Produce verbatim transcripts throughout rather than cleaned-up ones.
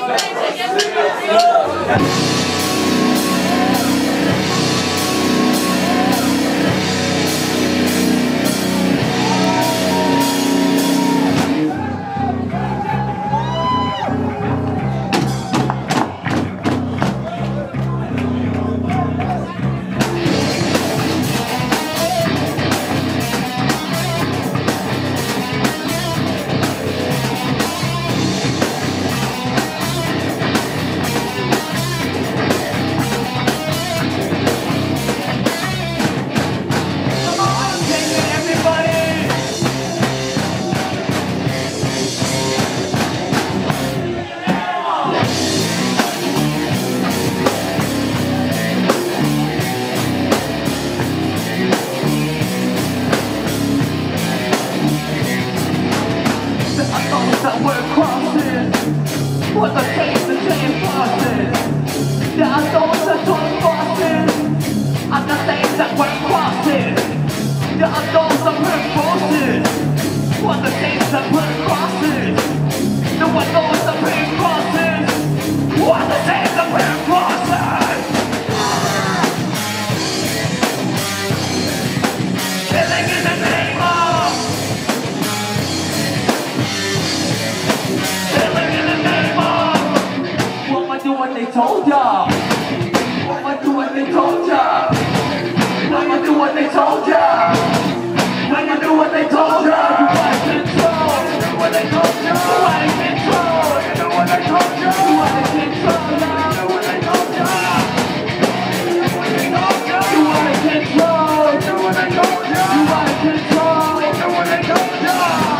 What the taste the same process. There are those that don't crosses, and the things that we're crossing. There are those that we're forces. What the things that we're crosses. There are those that we're crosses. What the things that we're crosses. Killing in the name of. Killing in the name of. What am I doing? They told ya. What am I doing? They told ya. What am I doing? What they told ya. When you do what they told ya. You out of control. You do what they told ya. You out of control. You do what they told ya. You out of control. You do what they told ya. You do what they told ya. You out of control. You do what they told ya. You out of control. You do what they told ya.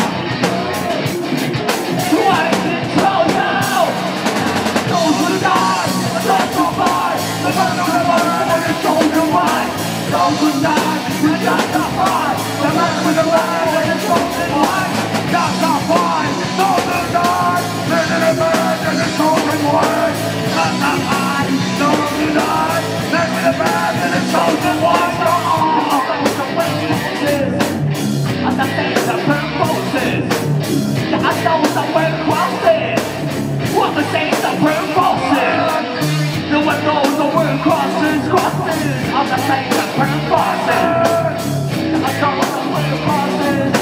You out of control now. Those who die, those who fight, the man who never and his soldier mind. Those who die, we got to fight. The man with the land and his soldier mind. Got to fight. Those who die, living in the land and his soldier mind. Got to fight. Those who die, living in the land and his soldier mind. Those are witnesses, and the things that burn forces. Yeah, I know that we're crossing. What the things that we're crossing. The windows that we're crossing, crossing. I'm the things that we're crossing. I know that we're crossing.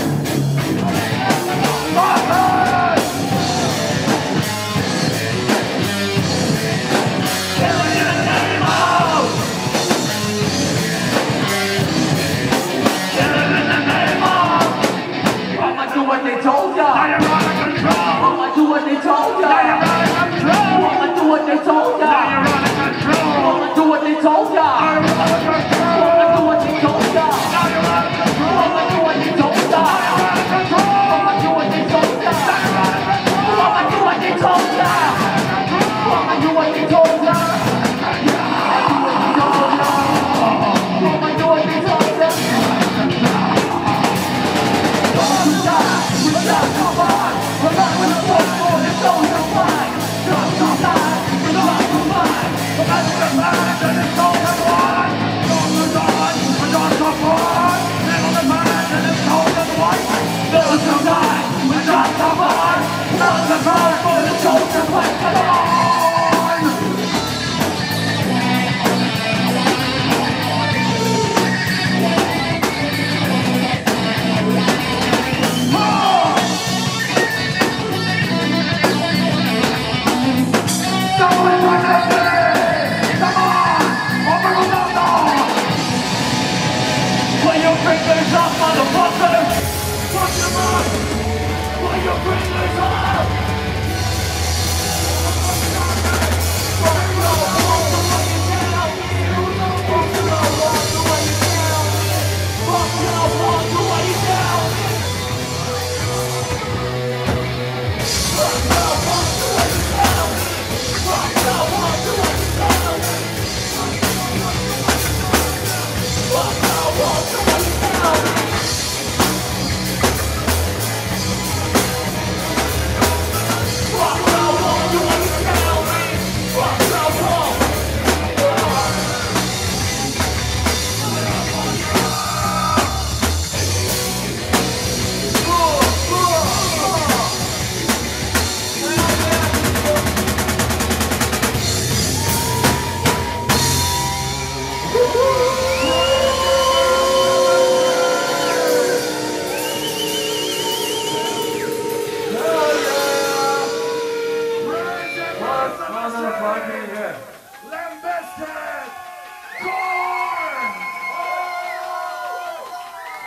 Crossing! Killing in the name of. Killing in the name of. What am I doing? They told ya. I am out of control. What am I doing?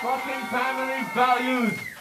fucking family values.